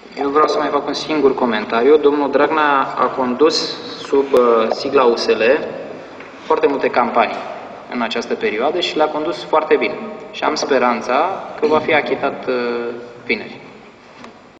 Eu vreau să mai fac un singur comentariu. Domnul Dragnea a condus sub sigla USL foarte multe campanii în această perioadă și le-a condus foarte bine. Și am speranța că va fi achitat vineri.